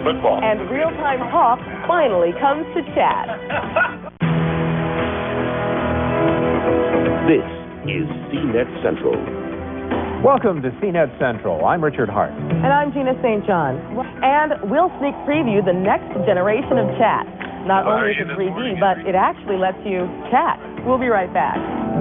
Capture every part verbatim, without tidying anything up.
football. And real-time talk finally comes to chat. This is C net Central. Welcome to C net Central. I'm Richard Hart. And I'm Gina Saint John. And we'll sneak preview the next generation of chat. Not only is it three D, but it actually lets you chat. We'll be right back.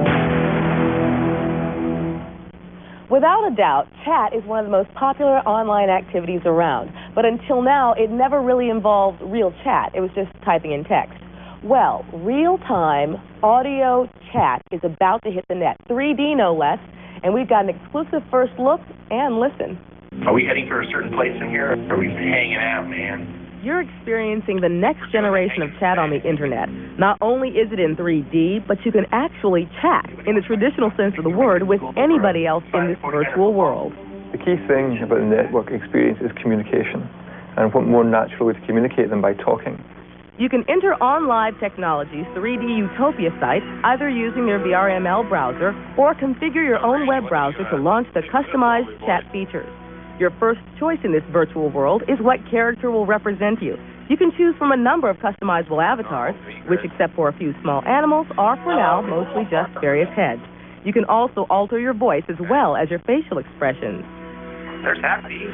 Without a doubt, chat is one of the most popular online activities around. But until now, it never really involved real chat. It was just typing in text. Well, real-time audio chat is about to hit the net. three D, no less. And we've got an exclusive first look and listen. Are we heading for a certain place in here? Or are we hanging out, man? You're experiencing the next generation of chat on the internet. Not only is it in three D, but you can actually chat, in the traditional sense of the word, with anybody else in this virtual world. The key thing about the network experience is communication. And what more natural way to communicate than by talking? You can enter OnLive Technologies' three D Utopia site either using their V R M L browser or configure your own web browser to launch the customized chat features. Your first choice in this virtual world is what character will represent you. You can choose from a number of customizable avatars, which, except for a few small animals, are for now mostly just various heads. You can also alter your voice as well as your facial expressions. There's Happy.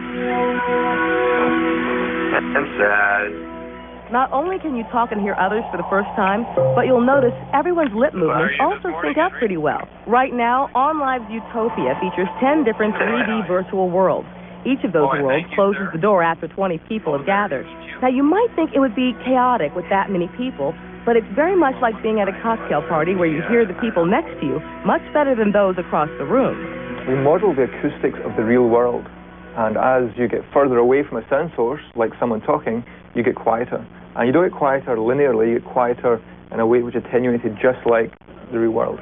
That's sad. Not only can you talk and hear others for the first time, but you'll notice everyone's lip movements also sync up pretty well. Right now, OnLive's Utopia features ten different three D virtual worlds. Each of those worlds closes the door after twenty people have gathered. Now, you might think it would be chaotic with that many people, but it's very much like being at a cocktail party where you hear the people next to you much better than those across the room. We model the acoustics of the real world. And as you get further away from a sound source, like someone talking, you get quieter. And you don't get quieter linearly, you get quieter in a way which is attenuated just like the real world.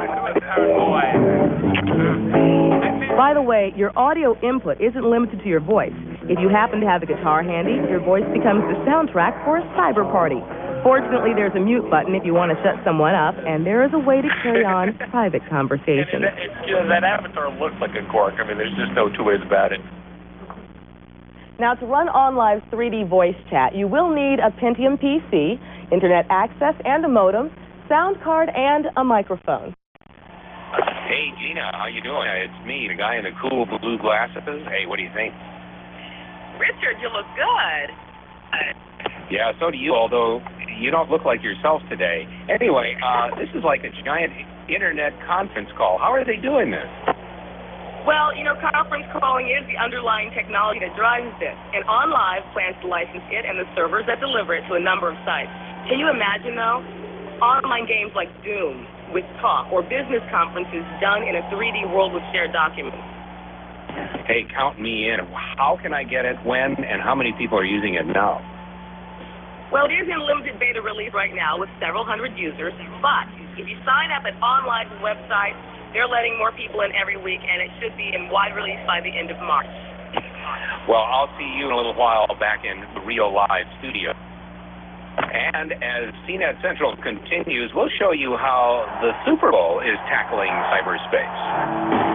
By the way, your audio input isn't limited to your voice. If you happen to have the guitar handy, your voice becomes the soundtrack for a cyber party. Fortunately, there's a mute button if you want to shut someone up, and there is a way to carry on private conversations. That, you know, that avatar looks like a cork. I mean, there's just no two ways about it. Now, to run OnLive's three D voice chat, you will need a Pentium P C, internet access and a modem, sound card, and a microphone. Hey, Gina, how you doing? It's me, the guy in the cool blue glasses. Hey, what do you think? Richard, you look good. Yeah, so do you, although you don't look like yourself today. Anyway, uh, this is like a giant internet conference call. How are they doing this? Well, you know, conference calling is the underlying technology that drives this, and OnLive plans to license it and the servers that deliver it to a number of sites. Can you imagine, though, online games like Doom with talk or business conferences done in a three D world with shared documents? Hey, count me in. How can I get it, when, and how many people are using it now? Well, it is in limited beta release right now with several hundred users, but if you sign up at OnLive's website, they're letting more people in every week, and it should be in wide release by the end of March. Well, I'll see you in a little while back in the real live studio. And as C net Central continues, we'll show you how the Super Bowl is tackling cyberspace.